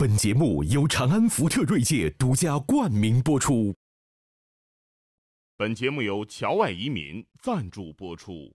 本节目由长安福特锐界独家冠名播出。 本节目由侨外移民赞助播出。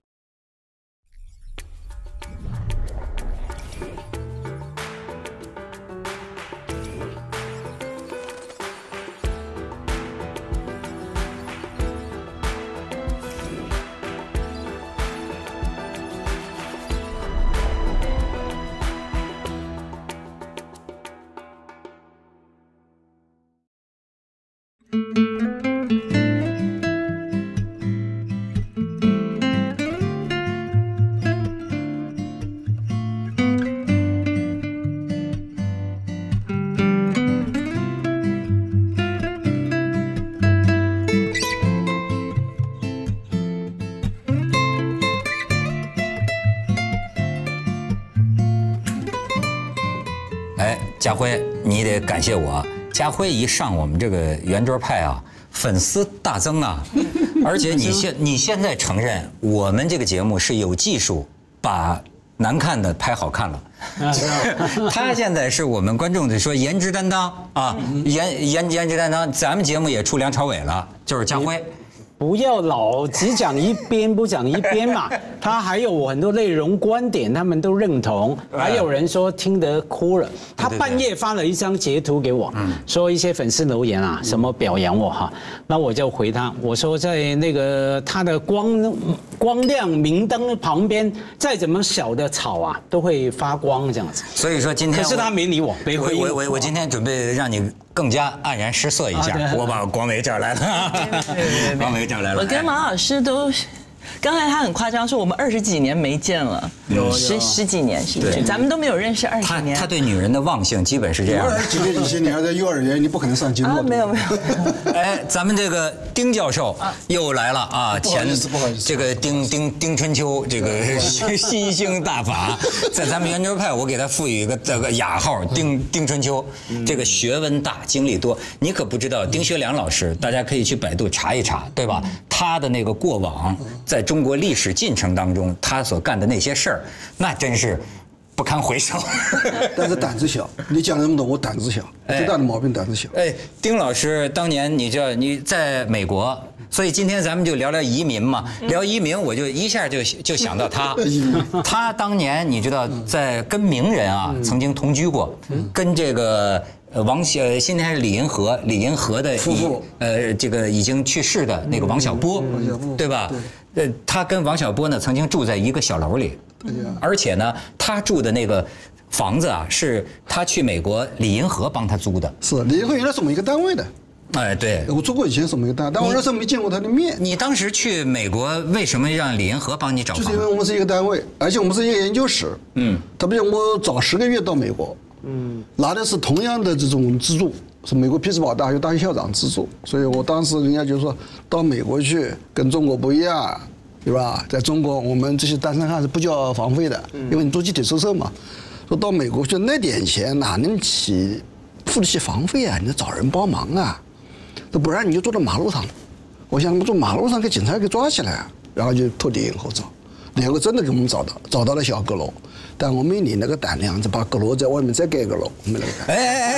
家辉，你得感谢我。家辉一上我们这个圆桌派啊，粉丝大增啊！而且你现在承认我们这个节目是有技术把难看的拍好看了。他现在是我们观众的说颜值担当啊，颜值担当。咱们节目也出梁朝伟了，就是家辉。 不要老只讲一边不讲一边嘛，他还有很多内容观点，他们都认同，还有人说听得哭了。他半夜发了一张截图给我，说一些粉丝留言啊，什么表扬我哈，那我就回他，我说在那个他的光亮明灯旁边，再怎么小的草啊，都会发光这样子。 所以说今天， 可是他没理我，没回应我今天准备让你更加黯然失色一下，我把广伟叫来了，广伟叫来了。 我跟马老师都，刚才他很夸张说我们20几年没见了，十几年，咱们都没有认识20几年。 他对女人的忘性基本是这样的。 20几年以前你还在幼儿园，你不可能上节目。 没有。 哎，咱们这个丁教授又来了啊！ 不好意思， 这个丁春秋，这个新兴大法，在咱们圆桌派，我给他赋予一个这个雅号丁春秋，这个学问大，经历多。你可不知道丁学良老师，大家可以去百度查一查，对吧？他的那个过往，在中国历史进程当中，他所干的那些事儿，那真是不堪回首。 但是胆子小，你讲那么多，我胆子小，最大的毛病胆子小。 哎，丁老师当年你在美国，所以今天咱们就聊聊移民嘛。聊移民，我就一下就想到他。他当年你知道在跟名人啊曾经同居过，跟这个现在是李银河的夫妇， 这个已经去世的那个王小波，对吧？他跟王小波呢曾经住在一个小楼里，而且呢，他住的那个房子啊，是他去美国李银河帮他租的。 是李银河原来是我们一个单位的。 哎，对， 我住过以前是我们一个单位，但我那时候没见过他的面。 你当时去美国为什么让李银河帮你找房子？ 就是因为我们是一个单位，而且我们是一个研究室。特别我早10个月到美国，拿的是同样的这种资助。是美国匹兹堡大学大学校长资助，所以我当时人家就说到美国去跟中国不一样，对吧？在中国我们这些单身汉是不交房费的，因为你住集体宿舍嘛。说到美国去那点钱哪能付得起房费啊？你得找人帮忙啊，不然你就坐到马路上。我想坐马路上给警察给抓起来，然后就托李银河找，李银河真的给我们找到了小阁楼。但我没你那个胆量，就把阁楼在外面再盖个楼，没那个胆。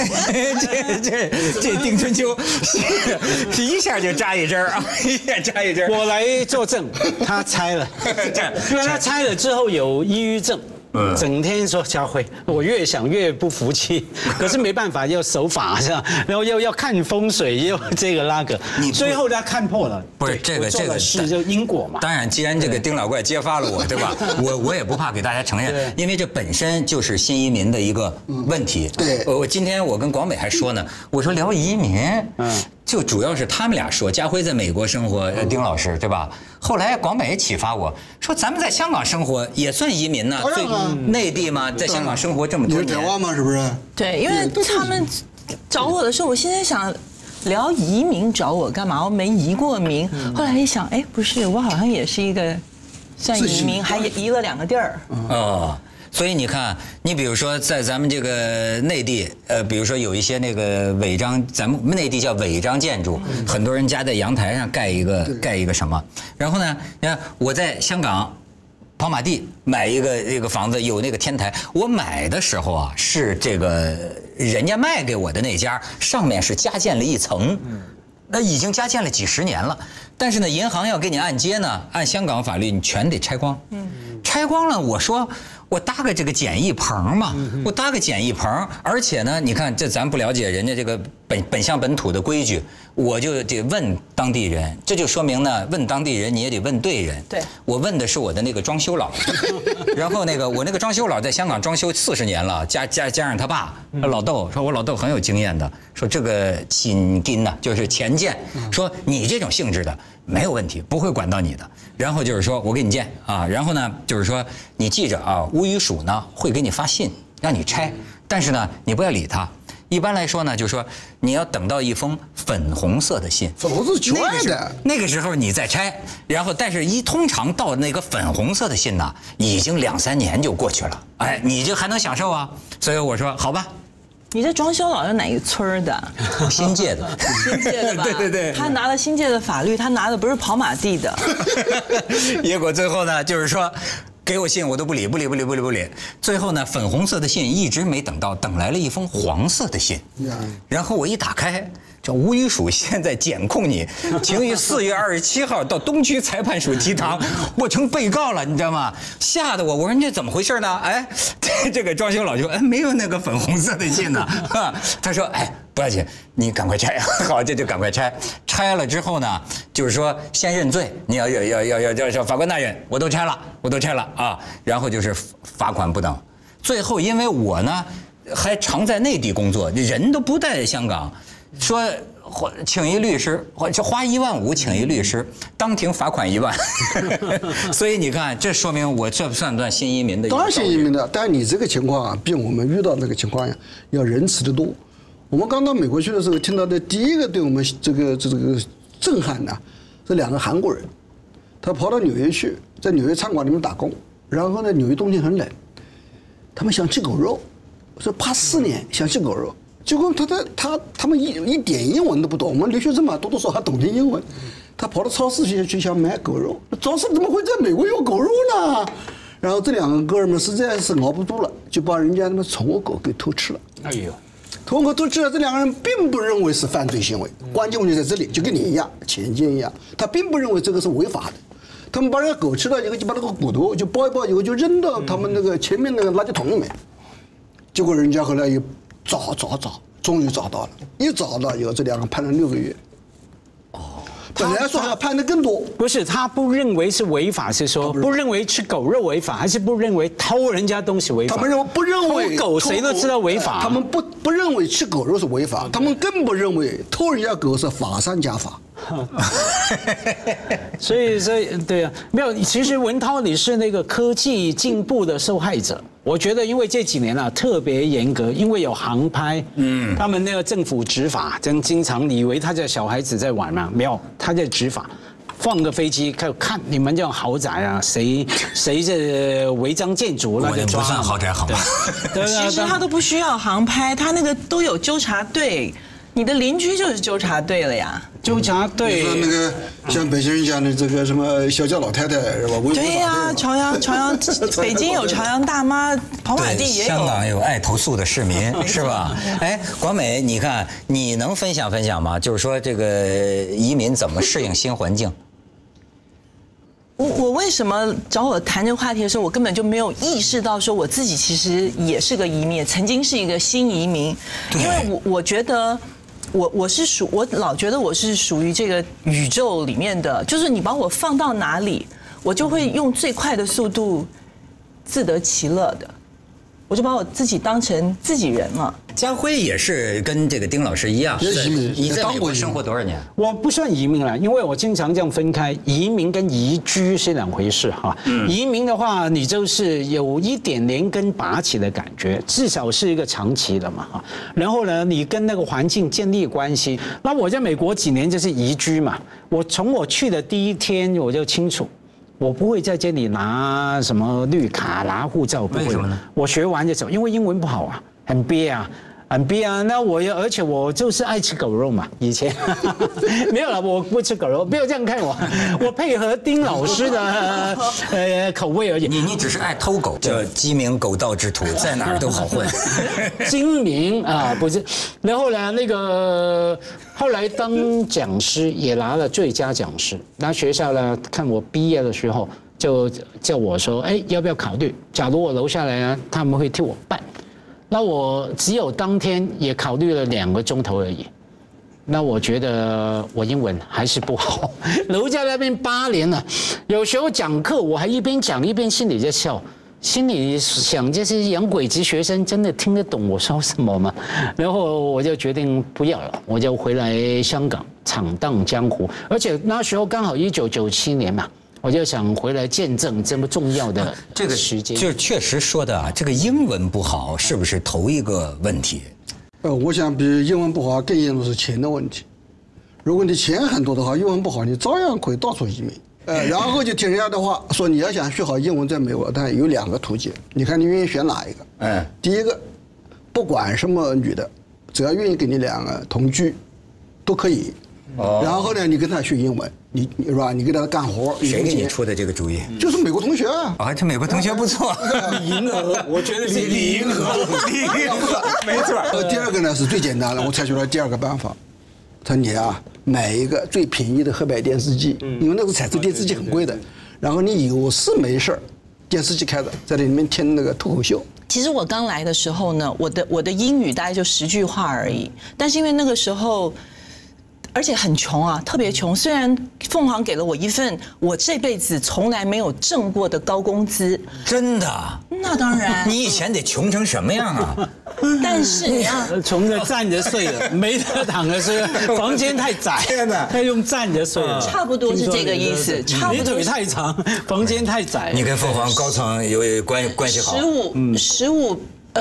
这丁春秋，一下就扎一针啊，一下扎一针。 我来作证，他拆了，因为他拆了之后有抑郁症。整天说家辉，我越想越不服气，可是没办法，要守法是吧？然后要看风水，又这个那个，最后他看破了。 不是这个是就因果嘛。 当然，既然这个丁老怪揭发了我，对吧？我也不怕给大家承认，因为这本身就是新移民的一个问题。 对， 今天我跟广美还说呢，我说聊移民，就主要是他们俩说，家辉在美国生活，丁老师对吧？后来广美也启发我说，咱们在香港生活也算移民呐，内地嘛，在香港生活这么多年。 你是台湾吗？是不是？ 对，因为他们找我的时候，我现在想聊移民找我干嘛？我没移过民。后来一想，哎，不是，我好像也是一个算移民，还移了2个地儿。 哦。所以你看，你比如说在咱们这个内地，比如说有一些那个违章，咱们内地叫违章建筑，很多人家在阳台上盖一个什么，然后呢，你看我在香港跑马地买一个房子，有那个天台，我买的时候啊是这个人家卖给我的那家上面是加建了一层，那已经加建了几十年了，但是呢，银行要给你按揭呢，按香港法律你全得拆光，拆光了，我说我搭个这个简易棚嘛，我搭个简易棚，而且呢，你看这咱不了解人家这个本乡本土的规矩，我就得问当地人，这就说明呢，问当地人你也得问对人。 对， 我问的是我的那个装修佬，然后我那个装修佬在香港装修40年了，加上他爸老窦，说我老窦很有经验的，说这个薪金呢就是钱建，说你这种性质的没有问题，不会管到你的。然后就是说我给你建啊，然后呢就是说你记着啊，屋宇署呢会给你发信让你拆，但是呢你不要理他。一般来说呢，就是说你要等到一封粉红色的信， 粉红色全的， 那个时候你再拆，然后但是通常到那个粉红色的信呢，已经2、3年就过去了，哎，你这还能享受啊？所以我说好吧。 你这装修佬是哪个村儿的？ 新界的， 新界的吧？ 对， 他拿了新界的法律，他拿的不是跑马地的。 结果最后呢，就是说。给我信我都不理，最后呢，粉红色的信一直没等到，等来了一封黄色的信，然后我一打开，这屋宇署现在检控你，请于4月27号到东区裁判所提堂，我成被告了，你知道吗？吓得我说你这怎么回事呢？哎，这个装修佬就没有那个粉红色的信呢，他说不要紧，你赶快拆，好，这就赶快拆。拆了之后呢，就是说先认罪，你要法官大人，我都拆了啊，然后就是罚款不等。最后因为我呢还常在内地工作，人都不在香港，说请一律师，就花1万5请一律师，当庭罚款1万。所以你看，这说明我这算不算新移民的？ 当然新移民的，但你这个情况啊，比我们遇到那个情况呀要仁慈得多。我们刚到美国去的时候，听到的第一个对我们这个震撼呢，是2个韩国人，他跑到纽约去，在纽约餐馆里面打工，然后呢，纽约冬天很冷，他们想吃狗肉，说84年想吃狗肉，结果他们一点英文都不懂，我们留学生嘛，多多少少懂点英文，他跑到超市去想买狗肉，超市怎么会在美国有狗肉呢？然后这2个哥们实在是熬不住了，就把人家那个宠物狗给偷吃了。 哎呦！ 通过都知道，这2个人并不认为是犯罪行为，关键问题在这里，就跟你一样，钱奸一样，他并不认为这个是违法的。他们把那个狗吃了以后，就把那个骨头就包一包以后，就扔到他们那个前面那个垃圾桶里面。结果人家后来又找，终于找到了，一找到以后，这2个判了6个月。本来说要判的更多， 不是他不认为是违法，是说不认为吃狗肉违法，还是不认为偷人家东西违法？ 他们不认为偷狗谁都知道违法， 他们不认为吃狗肉是违法，他们更不认为偷人家狗是法上加法。 所以对啊，没有。其实文涛你是那个科技进步的受害者。我觉得因为这几年啊特别严格，因为有航拍，他们那个政府执法，真经常你以为他这小孩子在玩嘛，没有，他在执法。放个飞机看你们这种豪宅啊，谁这违章建筑那就抓。 不算豪宅好吗？ 其实他都不需要航拍，他那个都有纠察队。你的邻居就是纠察队了呀， 纠察队。 你说那个像北京人讲的这个什么小脚老太太是吧？ 对呀，朝阳，北京有朝阳大妈，跑马地也有。 香港有爱投诉的市民是吧？哎，广美，你看你能分享吗？就是说这个移民怎么适应新环境？ 我为什么找我谈这个话题的时候，我根本就没有意识到说我自己其实也是个移民，也曾经是一个新移民，因为我觉得。我老觉得我是属于这个宇宙里面的，就是你把我放到哪里，我就会用最快的速度自得其乐的，我就把我自己当成自己人了。 家辉也是跟这个丁老师一样，你在美国生活多少年？ 我不算移民了，因为我经常这样分开，移民跟移居是2回事哈。移民的话，你就是有一点连根拔起的感觉，至少是一个长期的嘛哈。然后呢，你跟那个环境建立关系。那我在美国几年就是移居嘛，我从我去的第一天我就清楚。我不会在这里拿什么绿卡、拿护照，不会。为什么呢？我学完就走，因为英文不好啊，很憋啊。 很逼啊！那而且我就是爱吃狗肉嘛，以前没有了，我不吃狗肉，不要这样看我，我配合丁老师的口味而已。 你只是爱偷狗，这鸡鸣狗盗之徒，在哪儿都好混。 精明啊，不是。然后呢，后来当讲师也拿了最佳讲师，那学校呢看我毕业的时候就叫我说，哎，要不要考虑？假如我留下来呢，他们会替我办。那我只有当天也考虑了2个钟头而已。那我觉得我英文还是不好，留在那边8年了。有时候讲课我还一边讲一边心里在笑，心里想这些洋鬼子学生真的听得懂我说什么吗？然后我就决定不要了，我就回来香港闯荡江湖。而且那时候刚好1997年嘛。我就想回来见证这么重要的这个时间， 就确实说的啊，这个英文不好是不是头一个问题？ 我想比英文不好更严重是钱的问题。如果你钱很多的话，英文不好，你照样可以到处移民。然后就听人家的话说，你要想学好英文，在美国，但有2个途径，你看你愿意选哪一个？第一个，不管什么女的，只要愿意跟你2个同居，都可以。然后呢，你跟他学英文，你是吧？你给他干活。 谁给你出的这个主意？ 就是美国同学啊！ 啊，这美国同学不错。 李银河，我觉得是李银河， 没错。 第2个呢是最简单的，我采取了第2个办法。他说你啊，买一个最便宜的黑白电视机，因为那个彩色电视机很贵的。然后你有事没事电视机开着，在里面听那个脱口秀。 其实我刚来的时候呢，我的英语大概就10句话而已，但是因为那个时候。而且很穷啊，特别穷。虽然凤凰给了我一份我这辈子从来没有挣过的高工资， 真的？ 那当然。 你以前得穷成什么样啊？ 但是你要穷着站着睡了，没得躺着睡，房间太窄，他用站着睡了。 差不多是这个意思。差不多。 你腿太长，房间太窄。 你跟凤凰高层有关系好 ？15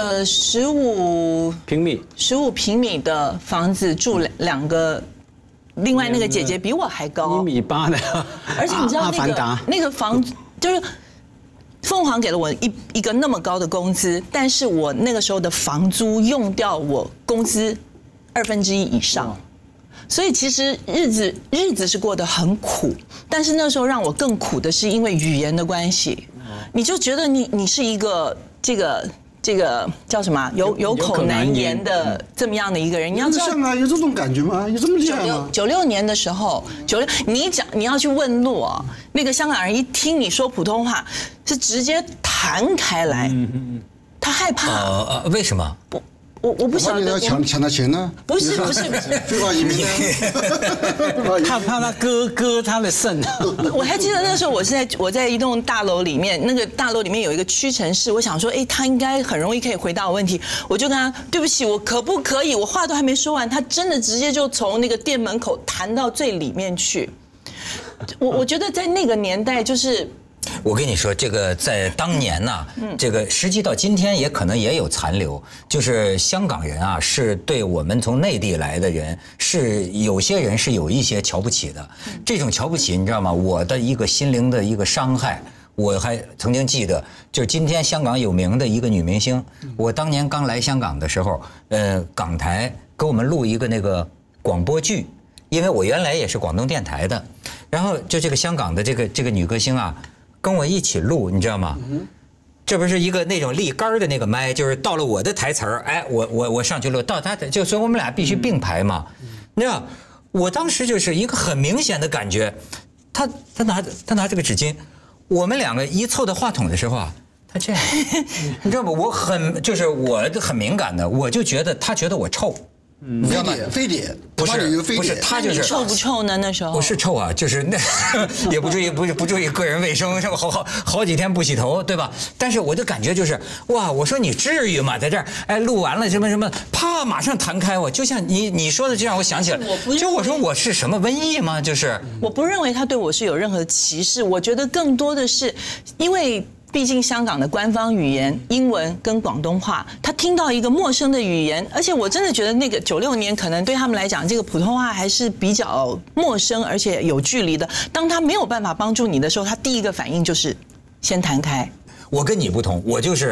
平米的房子住2个。另外那个姐姐比我还高 ，1.8米的， 而且你知道那个房就是凤凰给了我一个那么高的工资，但是我那个时候的房租用掉我工资1/2以上，所以其实日子是过得很苦，但是那时候让我更苦的是因为语言的关系，你就觉得你是一个这个叫什么有口难言的这么样的一个人，你要知道香港有这种感觉吗？有这么厉害吗 ？96年的时候你要去问路啊，那个香港人一听你说普通话，是直接弹开来，他害怕。 为什么？ 我不晓得。你要抢他钱呢？ 不是， 非法移民呢？ 怕他割他的肾。 我还记得那时候我在一栋大楼里面，那个大楼里面有一个屈臣氏，我想说，他应该很容易可以回答我问题，我就跟他对不起，我可不可以？我话都还没说完，他真的直接就从那个店门口弹到最里面去。我觉得在那个年代就是。 我跟你说，这个在当年呢，这个实际到今天也可能也有残留，就是香港人啊，是对我们从内地来的人，是有些人是有一些瞧不起的。这种瞧不起，你知道吗？我的一个心灵的一个伤害，我还曾经记得，就是今天香港有名的一个女明星，我当年刚来香港的时候，港台给我们录一个那个广播剧，因为我原来也是广东电台的，然后就这个香港的这个女歌星啊。跟我一起录，你知道吗？这不是一个那种立杆的那个麦，就是到了我的台词儿，我上去录，到他的，就所以我们俩必须并排嘛。你知道，我当时就是一个很明显的感觉，他拿这个纸巾，我们2个一凑到话筒的时候啊，他这样，你知道吗？我很很敏感的，我就觉得他觉得我臭。 非典不是，他就是臭不臭呢？那时候不是臭啊，就是那也不注意个人卫生，好几天不洗头，对吧？但是我的感觉就是哇，我说你至于吗？在这儿录完了什么，啪马上弹开我，就像你说的，这让我想起来，就我说我是什么瘟疫吗？就是我不认为他对我是有任何歧视，我觉得更多的是因为。毕竟香港的官方语言英文跟广东话，他听到一个陌生的语言，而且我真的觉得那个96年可能对他们来讲，这个普通话还是比较陌生而且有距离的。当他没有办法帮助你的时候，他第一个反应就是先弹开。 我跟你不同，我就是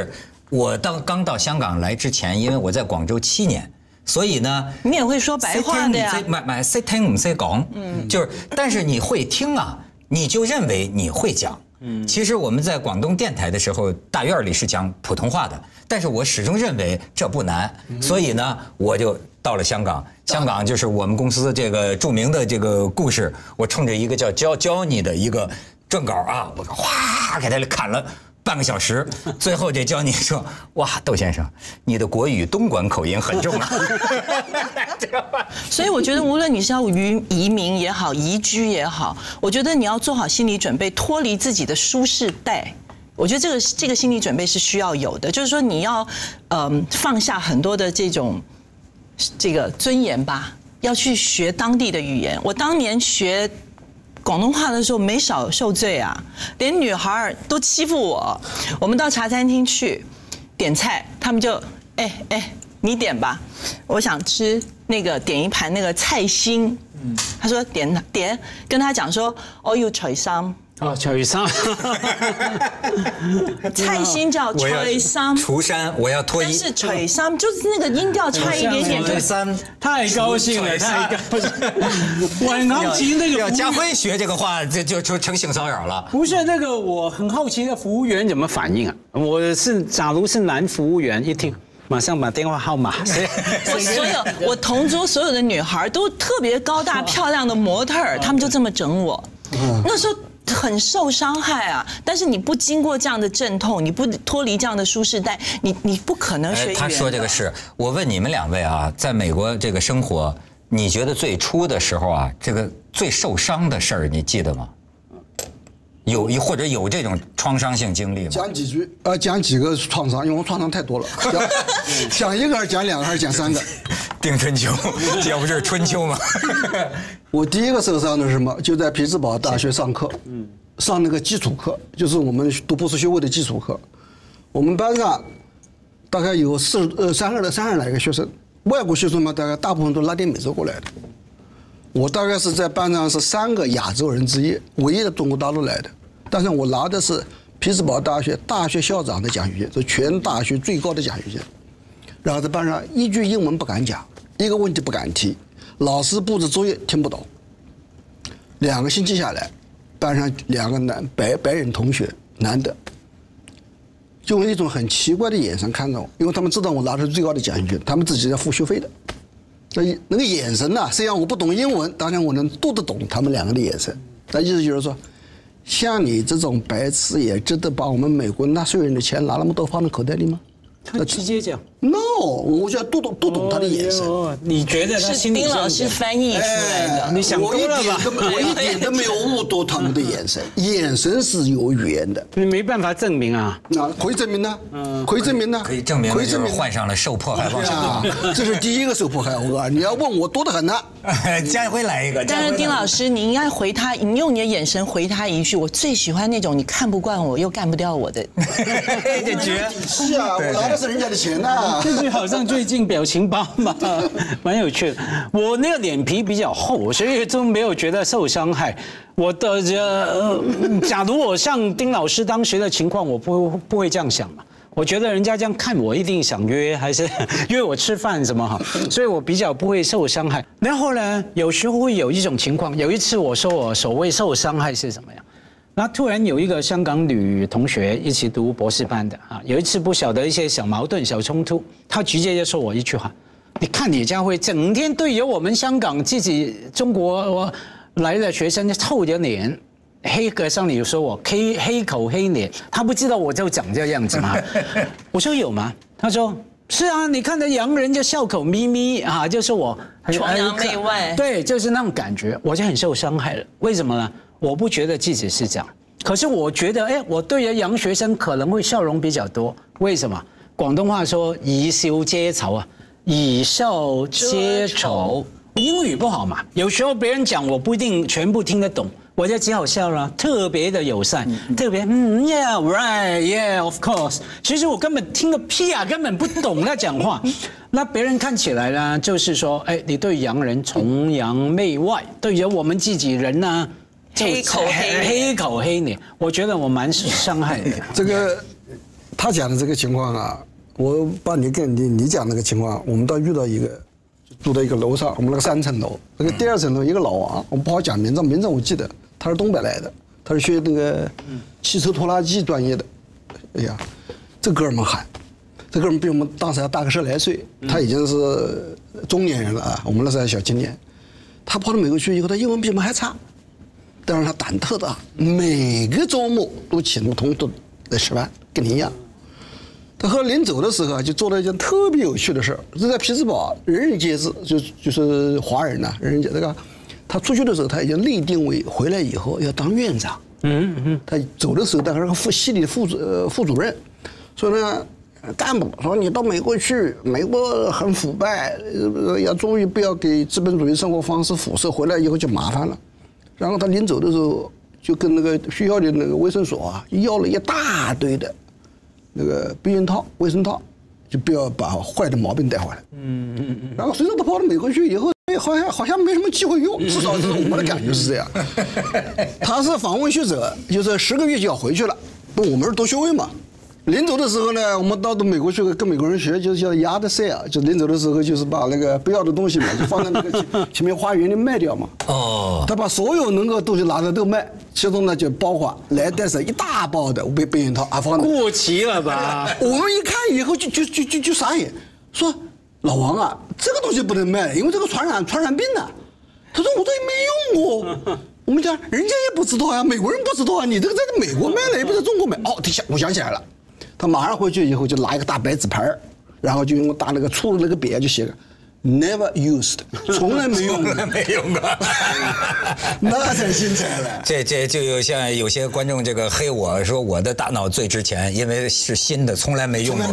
我刚到香港来之前，因为我在广州7年，所以呢， 你也会说白话的呀。 识聽唔識講，就是，但是你会听啊，你就认为你会讲。其实我们在广东电台的时候，大院里是讲普通话的，但是我始终认为这不难，所以呢，我就到了香港。香港就是我们公司这个著名的这个故事，我冲着一个叫教你的一个撰稿啊，我哗给他砍了半个小时，最后这教你说，哇，窦先生，你的国语东莞口音很重啊。 所以我觉得，无论你是要移民也好，移居也好，我觉得你要做好心理准备，脱离自己的舒适带。我觉得这个心理准备是需要有的，就是说你要放下很多的这个尊严吧，要去学当地的语言。我当年学广东话的时候没少受罪啊，连女孩都欺负我。我们到茶餐厅去点菜，他们就你点吧，我想吃那个点一盘那个菜心。他说点，跟他讲说我要除衫。 哦，除衫。 菜心叫除衫， 除衫，我要脱衣。 但是除衫就是那个音调差一点点。 除衫， 太高兴了，太高兴。我很好奇那个家辉学这个话，这就成性骚扰了。 不是那个，我很好奇那服务员怎么反应啊？假如是男服务员，一听。马上把电话号码。 我同桌所有的女孩都特别高大漂亮的模特儿，她们就这么整我。那时候很受伤害啊！但是你不经过这样的阵痛，你不脱离这样的舒适带，你不可能学语言。 他说这个是，我问你们2位啊，在美国这个生活，你觉得最初的时候啊，这个最受伤的事儿，你记得吗？或者有这种创伤性经历吗？ 讲几句，讲几个创伤，因为我创伤太多了。讲一个还是讲2个还是讲3个？ 定春秋，这不是春秋吗？ 我第一个受伤的是什么？就在匹兹堡大学上课，上那个基础课，就是我们读博士学位的基础课。我们班上大概有30来个学生，外国学生嘛，大部分都拉丁美洲过来的。我大概是在班上是3个亚洲人之一，唯一的中国大陆来的。但是我拿的是匹兹堡大学大学校长的奖学金，是全大学最高的奖学金。然后在班上一句英文不敢讲，一个问题不敢提，老师布置作业听不懂。2个星期下来，班上2个白人同学，男的，就用一种很奇怪的眼神看着我，因为他们知道我拿的是最高的奖学金，他们自己在付学费的。那个眼神呐，虽然我不懂英文，当然我能读得懂他们2个的眼神。那意思就是说，像你这种白痴也值得把我们美国纳税人的钱拿那么多放在口袋里吗？ 他直接讲 ，no， 我就要读懂他的眼神。 你觉得他心里是丁老师翻译出来的？ 你想多了吧？ 我一点都没有误读他们的眼神，眼神是有语言的。 你没办法证明啊？ 那可以证明呢？可以证明呢？ 可以证明，就是患上了受迫害妄想症。 这是第一个受迫害，你要问我多得很呢。 家辉来一个。 但是丁老师，你应该回他，你用你的眼神回他一句：我最喜欢那种你看不惯我又干不掉我的。 这绝是啊，我拿的是人家的钱呐。 这就好像最近表情包嘛，蛮有趣的。我那个脸皮比较厚，所以都没有觉得受伤害。我的假如我像丁老师当时的情况，我不会这样想嘛。我觉得人家这样看我，一定想约，还是约我吃饭什么哈，所以我比较不会受伤害。然后呢，有时候会有一种情况，有一次我说我所谓受伤害是什么呀？然后突然有一个香港女同学一起读博士班的啊，有一次不晓得一些小矛盾、小冲突，她直接就说我一句话：你看李家辉整天对着我们香港自己中国来的学生臭着脸。黑格上你说我黑口黑脸，他不知道我就长这样子吗？我说有吗？他说是啊，你看着洋人就笑口眯眯啊，就是我崇洋媚外， 对，就是那种感觉，我就很受伤害了。为什么呢？我不觉得自己是这样，可是我觉得，我对于洋学生可能会笑容比较多。为什么？广东话说以笑遮丑啊，以笑遮丑。英语不好嘛，有时候别人讲我不一定全部听得懂。我就只好笑了，特别的友善，特别yeah right yeah of course。其实我根本听个屁啊，根本不懂他讲话。那别人看起来呢，就是说，你对洋人崇洋媚外，对于我们自己人呢， 黑口黑脸。我觉得我蛮伤害的。 这个他讲的这个情况啊，我把你讲那个情况，我们倒遇到一个，住在一个楼上，我们那个3层楼，那个第2层楼一个老王，我不好讲名字我记得，他是东北来的，他是学那个汽车拖拉机专业的。哎呀，这哥们喊，这哥们比我们当时还大个10来岁，他已经是中年人了啊，我们那时候还小青年。他跑到美国去以后，他英文比我们还差，但是他胆特大，每个周末都请我们同事来吃饭，跟你一样。他后来临走的时候啊，就做了一件特别有趣的事儿，是在匹兹堡人人皆知，就是华人呐，人人皆这个。他出去的时候，他已经立定为回来以后要当院长。他走的时候，大概是个系里的副主任，所以呢，干部说你到美国去，美国很腐败，要注意不要给资本主义生活方式辐射，回来以后就麻烦了。然后他临走的时候，就跟那个学校的那个卫生所啊，要了一大堆的那个避孕套、卫生套，就不要把坏的毛病带回来。然后随着他跑到美国去以后，好像没什么机会用，至少是我们的感觉是这样。他是访问学者，就是10个月就要回去了。不，我们是读学位嘛。临走的时候呢，我们到美国去跟美国人学，就是叫yard sale，就临走的时候就是把那个不要的东西嘛，就放在那个前面花园里卖掉嘛。他把所有能够东西拿着都卖，其中呢就包括来带上一大包的避孕套啊，放过期了吧？ 我们一看以后就傻眼，说老王啊，这个东西不能卖，因为这个传染病呢。他说我这也没用过。我们讲人家也不知道呀，美国人不知道啊，你这个在美国卖了也不在中国卖。我想起来了。他马上回去以后就拿一个大白纸牌，然后就用大那个粗的那个笔就写个 never used， 从来没用过， 没用过， 那才精彩了。 这就有像有些观众这个黑我说我的大脑最值钱，因为是新的，从来没用过。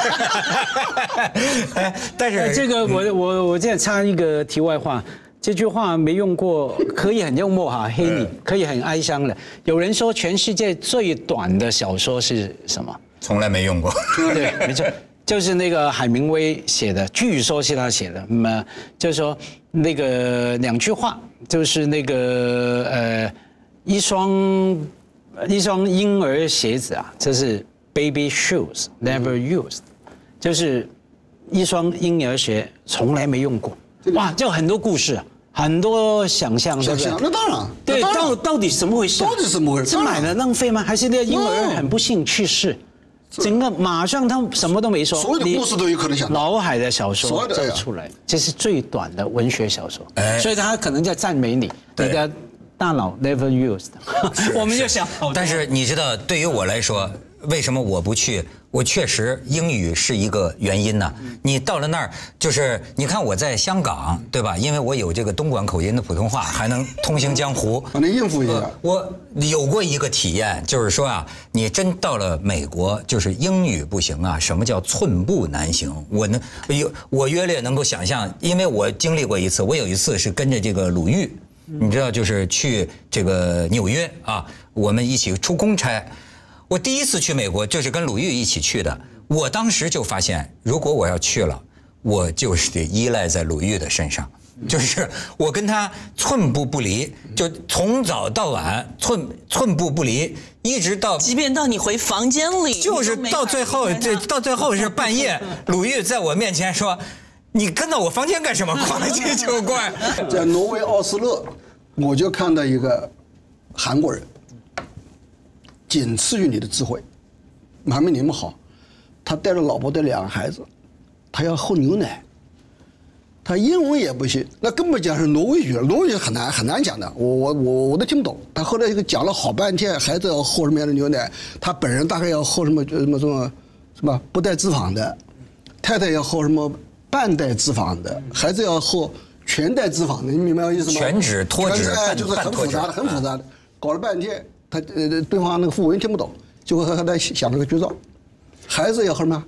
但是这个我现在插一个题外话。这句话没用过，可以很幽默哈，黑你，可以很哀伤的。有人说全世界最短的小说是什么？ 从来没用过。 对，没错，就是那个海明威写的，据说是他写的。那么就是说那个2句话，就是那个一双婴儿鞋子啊，这是 baby shoes never used， 就是一双婴儿鞋从来没用过。哇，这有很多故事啊。很多想象，对不对？ 那当然， 对，到底怎么回事？ 到底怎么回事？ 是买了浪费吗？还是那个婴儿很不幸去世？整个马上他什么都没说， 所有的故事都有可能想到。 脑海的小说就出来，这是最短的文学小说，所以他可能在赞美你的大脑 never used。我们就想， 但是你知道，对于我来说，为什么我不去？我确实英语是一个原因呢。你到了那儿，就是你看我在香港，对吧？因为我有这个东莞口音的普通话，还能通行江湖， 能应付一下。 我有过一个体验，就是说啊，你真到了美国，就是英语不行啊，什么叫寸步难行？我约略能够想象，因为我经历过一次，我有一次是跟着这个鲁豫，你知道，就是去这个纽约啊，我们一起出公差。我第一次去美国就是跟鲁豫一起去的，我当时就发现，如果我要去了，我就是得依赖在鲁豫的身上，就是我跟他寸步不离，就从早到晚寸步不离，一直到即便到你回房间里， 就是到最后是半夜，鲁豫在我面前说：“你跟到我房间干什么？逛街就逛。” 在挪威奥斯陆，我就看到一个韩国人。仅次于你的智慧，还没你们好。他带着老婆带2个孩子，他要喝牛奶，他英文也不行，那根本讲是挪威语，挪威语很难讲的，我都听不懂。他后来讲了好半天，孩子要喝什么样的牛奶，他本人大概要喝什么不带脂肪的，太太要喝什么半带脂肪的，孩子要喝全带脂肪的，你明白我意思吗？ 全脂、脱脂， 就是很复杂的，搞了半天。他对方那个服务员听不懂，结果他想了个绝招，孩子要喝什么？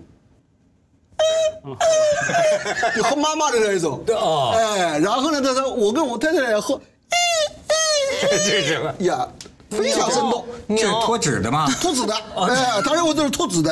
就喝妈妈的那一种。然后呢，他说我跟我太太要喝， 这是什么？ 呀，非常生动。 这是脱脂的吗？ 脱脂的，他认为这是脱脂的。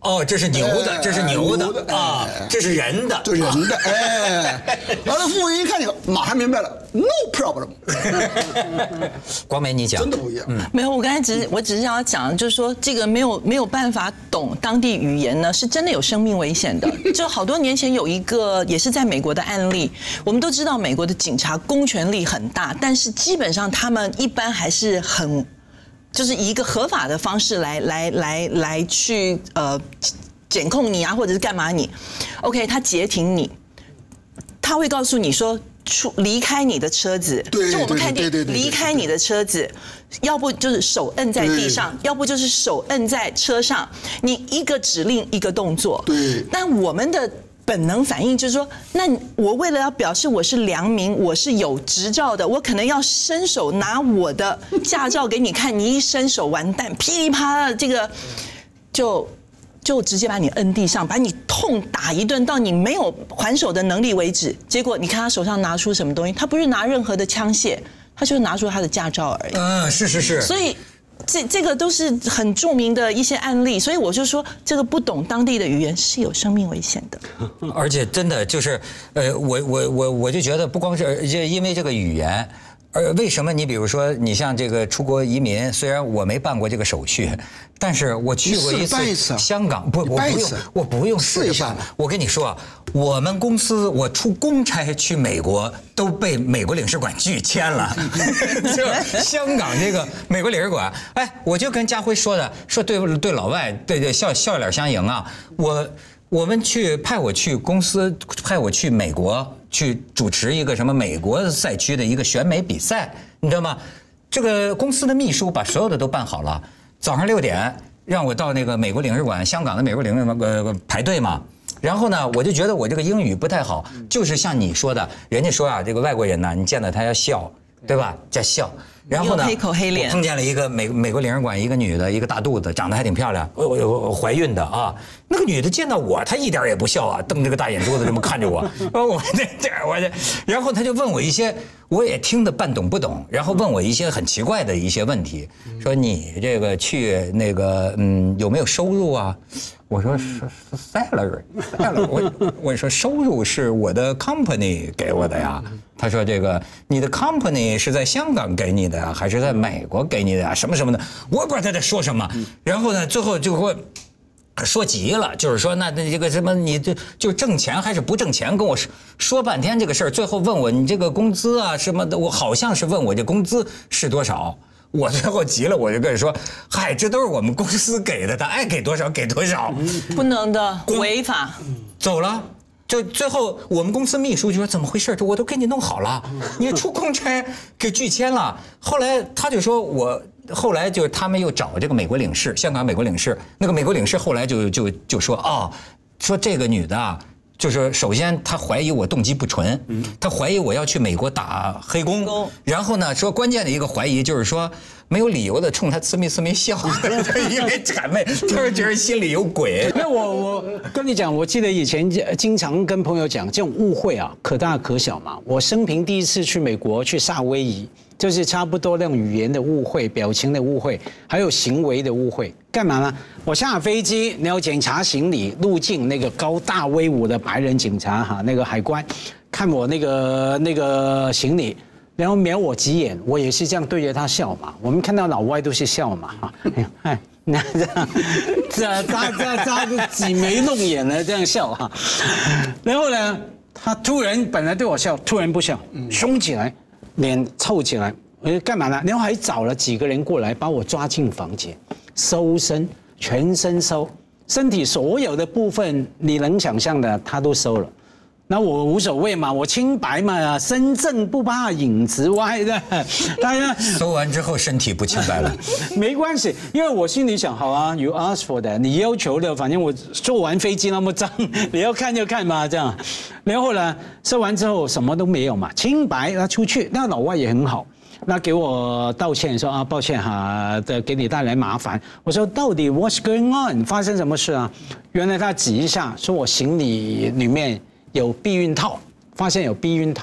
哦，这是牛的，这是牛的啊，这是人的， 这人的，完了，服务员一看就马上明白了 ，no problem。 光美，你讲， 真的不一样。 没有，我只是想要讲，就是说这个没有办法懂当地语言呢，是真的有生命危险的。就好多年前有一个也是在美国的案例，我们都知道美国的警察公权力很大，但是基本上他们一般还是很。就是以一个合法的方式来去检控你啊，或者是干嘛你 ，OK， 他截停你，他会告诉你说离开你的车子，就我们看见离开你的车子，要不就是手摁在地上，要不就是手摁在车上，你一个指令一个动作， 对， 但我们的。本能反应就是说，那我为了要表示我是良民，我是有执照的，我可能要伸手拿我的驾照给你看，你一伸手完蛋，噼里啪啦，这个就直接把你摁地上，把你痛打一顿，到你没有还手的能力为止。结果你看他手上拿出什么东西，他不是拿任何的枪械，他就是拿出他的驾照而已。 是。 所以。这个都是很著名的一些案例，所以我就说，这个不懂当地的语言是有生命危险的。 而且真的就是，我就觉得不光是因为这个语言。为什么你比如说你像这个出国移民，虽然我没办过这个手续，但是我去过一次香港，我不用试一下。我跟你说，我们公司我出公差去美国都被美国领事馆拒签了。就香港这个美国领事馆，我就跟家辉说的，说对老外对笑脸相迎啊，我们派我去公司，派我去美国去主持一个什么美国赛区的一个选美比赛，你知道吗？这个公司的秘书把所有的都办好了，早上6点让我到那个美国领事馆，香港的美国领事馆排队嘛。然后呢，我就觉得我这个英语不太好，就是像你说的，人家说啊，这个外国人呢，你见到他要笑，对吧？叫笑。然后呢， 黑口黑脸， 我碰见了一个美国领事馆一个女的，一个大肚子，长得还挺漂亮，我怀孕的啊。那个女的见到我，她一点也不笑啊，瞪着个大眼珠子这么看着我。然后她就问我一些我也听得半懂不懂，然后问我一些很奇怪的一些问题，说你这个去那个有没有收入啊？我说是 salary， 我说收入是我的 company 给我的呀。他说这个你的 company 是在香港给你的呀，还是在美国给你的呀？什么什么的，我也不知道他在说什么。然后呢，最后就会说急了，就是说那这个什么你就挣钱还是不挣钱，跟我说半天这个事儿，最后问我你这个工资啊什么的，我好像是问我这工资是多少。我最后急了，我就跟你说，嗨，这都是我们公司给的，他爱给多少给多少， 不能的，违法。 走了，就最后我们公司秘书就说怎么回事？这我都给你弄好了，你出公差给拒签了。后来他就说后来就是他们又找这个美国领事，香港美国领事，那个美国领事后来就说说这个女的啊。就是首先他怀疑我动机不纯，他怀疑我要去美国打黑工，然后呢说关键的一个怀疑就是说没有理由的冲他呲咪笑，因为谄媚，他是觉得心里有鬼。 那我跟你讲，我记得以前经常跟朋友讲，这种误会啊可大可小嘛。我生平第一次去美国去夏威夷，就是差不多那种语言的误会、表情的误会，还有行为的误会。干嘛呢？我下飞机，你要检查行李，入境那个高大威武的白人警察哈，那个海关看我那个行李，然后瞄我几眼，我也是这样对着他笑嘛。我们看到老外都是笑嘛，哈，那这样扎挤眉弄眼的这样笑哈。然后呢，他突然本来对我笑，突然不笑，凶起来，脸臭起来。干嘛呢？然后还找了几个人过来把我抓进房间，搜身，全身搜，身体所有的部分你能想象的他都搜了。那我无所谓嘛，我清白嘛，身正不怕影子歪的。大家搜完之后身体不清白了， 没关系，因为我心里想，好啊 ，you ask for that， 你要求的，反正我坐完飞机那么脏，你要看就看嘛，这样。然后呢，搜完之后什么都没有嘛，清白，那出去，那老外也很好。那给我道歉说啊，抱歉哈，给你带来麻烦。我说到底 what's going on？ 发生什么事啊？原来他指一下，说我行李里面有避孕套，发现有避孕套。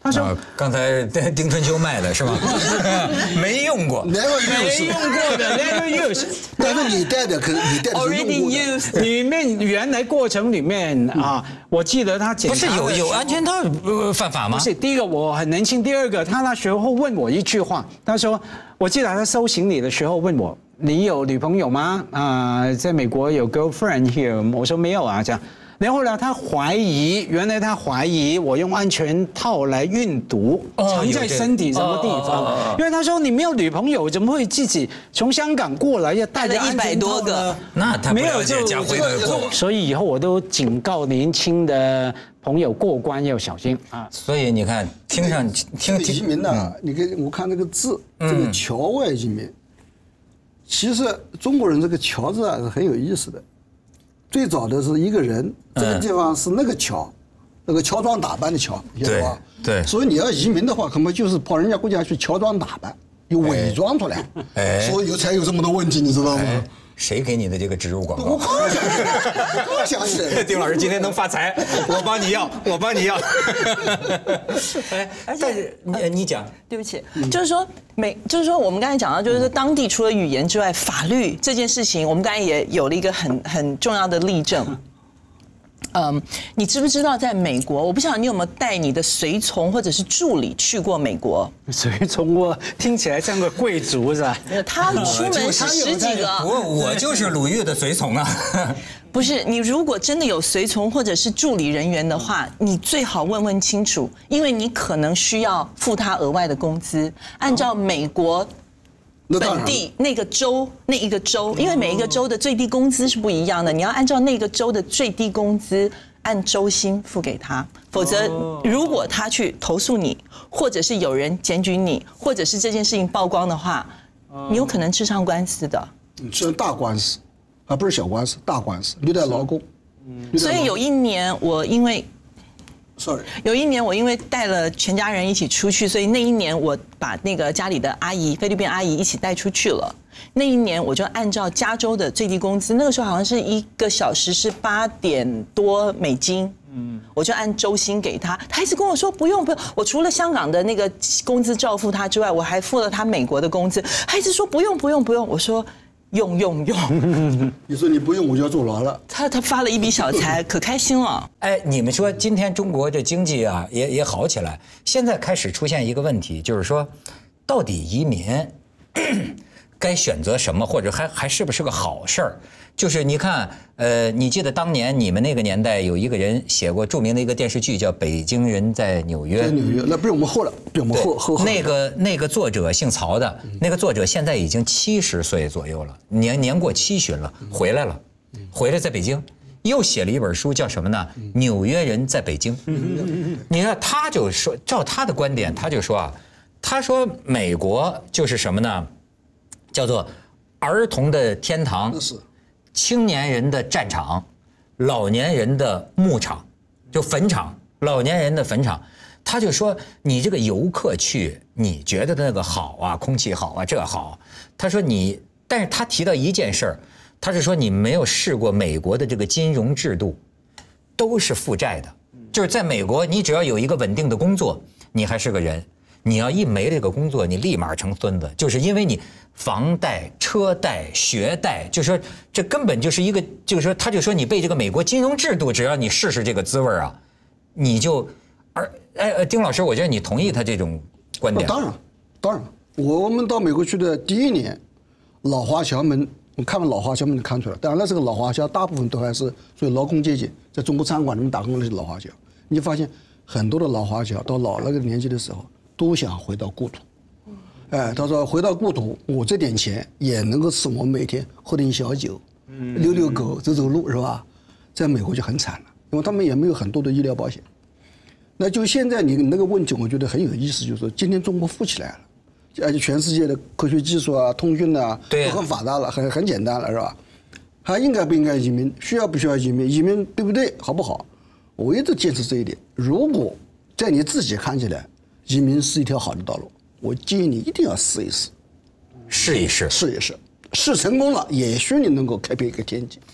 他说刚才丁春秋卖的是吧？没用过， 没用过的 never use， 但是你带的是用过的。 里面原来过程里面啊，我记得他检查不是有安全套犯法吗？ 不是，第一个我很年轻，第二个他那时候问我一句话，他说我记得他收行李的时候问我，你有女朋友吗？在美国有 girlfriend here， 我说没有啊，这样。然后呢，原来他怀疑我用安全套来运毒，藏在身体什么地方？因为他说你没有女朋友，怎么会自己从香港过来要带着安全套 100多个？ 那他不了解家辉的过往， 所以以后我都警告年轻的朋友过关要小心啊。 所以你看，听移民呢，你看我看这个字，这个侨外移民，其实中国人这个侨字啊是很有意思的。最早的是一个人，这个地方是那个侨，那个乔装打扮的乔，晓得吧？ 对。 所以你要移民的话，可能就是跑人家国家去乔装打扮，又伪装出来，所以才有这么多问题，你知道吗？ 谁给你的这个植入广告？ 我想起来， 丁老师今天能发财，我帮你要。但是你讲， 对不起，就是说我们刚才讲到，就是说当地除了语言之外，法律这件事情，我们刚才也有了一个很重要的例证。你知不知道在美国？我不晓得你有没有带你的随从或者是助理去过美国？ 随从我听起来像个贵族是吧？ 他出门是10几个。 我就是鲁豫的随从啊。 不是，你如果真的有随从或者是助理人员的话，你最好问清楚，因为你可能需要付他额外的工资，按照美国本地那个州那一个州，因为每一个州的最低工资是不一样的，你要按照那个州的最低工资按周薪付给他，否则如果他去投诉你，或者是有人检举你，或者是这件事情曝光的话，你有可能吃上官司的。 是大官司，不是小官司，大官司，虐待劳工。 所以有一年我因为。有一年我因为带了全家人一起出去，所以那一年我把那个家里的阿姨，菲律宾阿姨一起带出去了。那一年我就按照加州的最低工资，那个时候好像是1个小时是8点多美金，我就按周薪给他。他一直跟我说不用，我除了香港的那个工资照付他之外，我还付了他美国的工资。他一直说不用，我说。用。 你说你不用，我就要坐牢了。 他发了一笔小财，可开心了。 你们说今天中国这经济啊也好起来，现在开始出现一个问题，就是说，到底移民该选择什么，或者还是不是个好事儿？就是你看，你记得当年你们那个年代有一个人写过著名的一个电视剧叫《北京人在纽约》。 在纽约，那不是我们后了，比我们后。 那个作者姓曹的，那个作者现在已经70岁左右了，年过70了，回来了，回来在北京，又写了一本书，叫什么呢？《纽约人在北京》。你看，他就说，照他的观点，他就说啊，他说美国就是什么呢？叫做儿童的天堂。青年人的战场，老年人的牧场，就坟场，老年人的坟场。他就说，你这个游客去，你觉得那个好啊，空气好啊，这好。他说但是他提到一件事儿，他是说你没有试过美国的这个金融制度，都是负债的。就是在美国，你只要有一个稳定的工作，你还是个人。你要一没这个工作，你立马成孙子，就是因为你房贷、车贷、学贷，就说这根本就是一个，就是说他就说你被这个美国金融制度，只要你试试这个滋味啊，你就丁老师，我觉得你同意他这种观点。 当然，我们到美国去的第1年，老华侨们，我看完老华侨们能看出来，当然这个老华侨大部分都还是属于劳工阶级，在中国餐馆里面打工的是老华侨，你就发现很多的老华侨到老那个年纪的时候。都想回到故土，他说回到故土，我这点钱也能够使我每天喝点小酒，遛狗，走路，是吧？在美国就很惨了，因为他们也没有很多的医疗保险。那就现在你那个问题，我觉得很有意思，就是说今天中国富起来了，而且全世界的科学技术啊、通讯啊都很发达了，很简单了，是吧？还应该不应该移民？需要不需要移民？移民对不对？好不好？我一直坚持这一点。如果在你自己看起来，移民是一条好的道路，我建议你一定要试一试，试成功了，也许你能够开辟一个天地；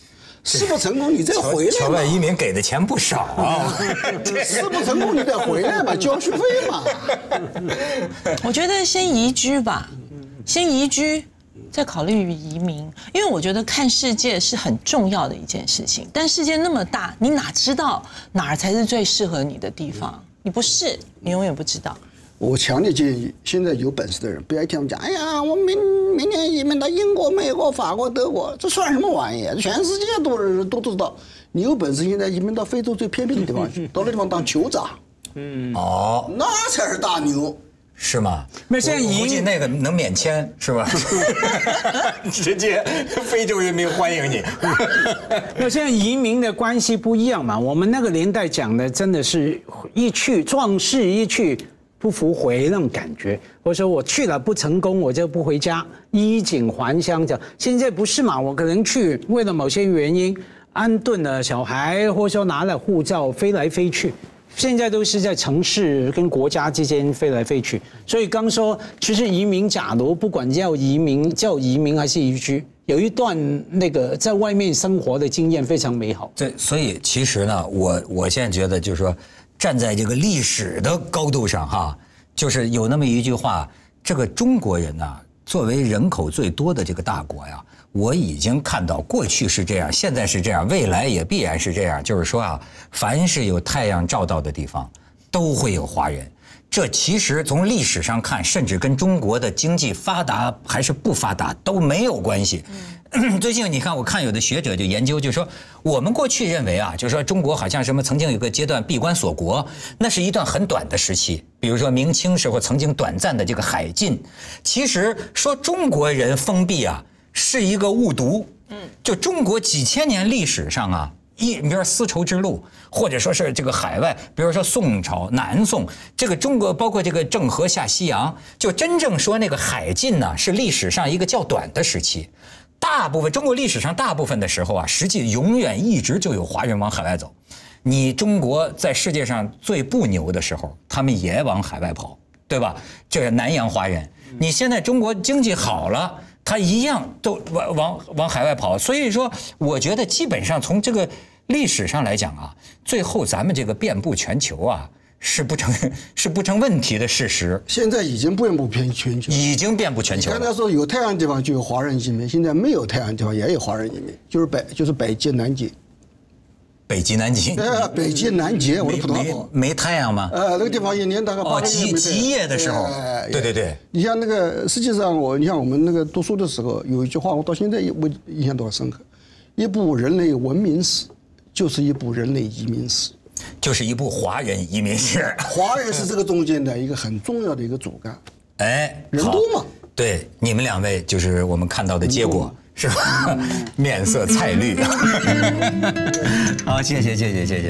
事不成功你再回来嘛。 侨外移民给的钱不少啊， 事不成功你再回来嘛，交学费嘛。 我觉得先移居吧，先移居。再考虑移民，因为我觉得看世界是很重要的一件事情。但世界那么大，你哪知道哪儿才是最适合你的地方？你不试，你永远不知道。 我强烈建议，现在有本事的人不要听我们讲，哎呀，我明年移民到英国、美国、法国、德国，这算什么玩意？全世界都知道。你有本事现在移民到非洲最偏僻的地方去，到那地方当酋长， 哦， 那才是大牛。 是吗？ 那现在我估计那个能免签是吧？直接非洲人民欢迎你。 那现在移民的关系不一样嘛？我们那个年代讲的真的是一去壮士一去不复回那种感觉，或者说我去了不成功我就不回家，衣锦还乡这样。现在不是嘛？我可能去为了某些原因安顿了小孩，或者说拿了护照飞来飞去。现在都是在城市跟国家之间飞来飞去，所以刚说，其实移民，假如不管叫移民还是移居，有一段那个在外面生活的经验非常美好。 所以其实呢，我现在觉得就是说，站在这个历史的高度上哈，就是有那么一句话，这个中国人呢，作为人口最多的这个大国呀。我已经看到过去是这样，现在是这样，未来也必然是这样。就是说啊，凡是有太阳照到的地方，都会有华人。这其实从历史上看，甚至跟中国的经济发达还是不发达都没有关系。最近你看，我看有的学者就研究，就说我们过去认为啊，就说中国好像什么曾经有个阶段闭关锁国，那是一段很短的时期，比如说明清时候曾经短暂的这个海禁。其实说中国人封闭啊。是一个误读，就中国几千年历史上啊，你比如说丝绸之路，或者说是这个海外，比如说宋朝、南宋，这个中国包括这个郑和下西洋，就真正说那个海禁呢，是历史上一个较短的时期。大部分中国历史上大部分的时候啊，实际永远一直就有华人往海外走。你中国在世界上最不牛的时候，他们也往海外跑，对吧？这个南洋华人，你现在中国经济好了。他一样都往海外跑，所以说，我觉得基本上从这个历史上来讲啊，最后咱们这个遍布全球啊，是不成问题的事实。 现在已经遍布全球， 已经遍布全球了。 刚才说有太阳地方就有华人移民，现在没有太阳地方也有华人移民，就是北极南极。 北极南极， 北极南极，我的葡萄牙没太阳吗？ 那个地方一年大概8个月极夜的时候，对。 你像那个，实际上你像我们那个读书的时候，有一句话，我到现在我印象都很深刻：一部人类文明史，就是一部人类移民史， 就是一部华人移民史。 华人是这个中间的一个很重要的一个主干。 哎， 人多嘛？ 对，你们两位就是我们看到的结果。是吧？面色菜绿。好，谢谢。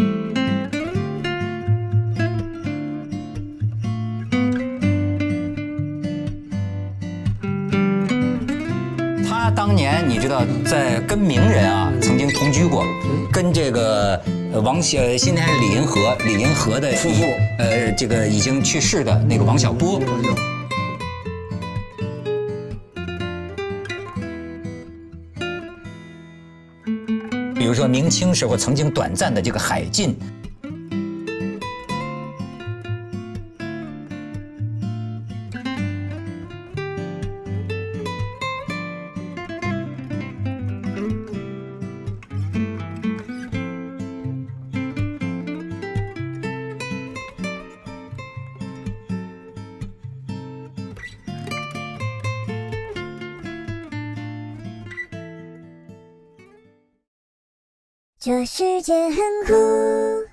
他当年你知道，在跟名人啊曾经同居过，跟这个今天是李银河的夫妇，这个已经去世的那个王小波。比如说明清时候曾经短暂的这个海禁， 这世界很酷。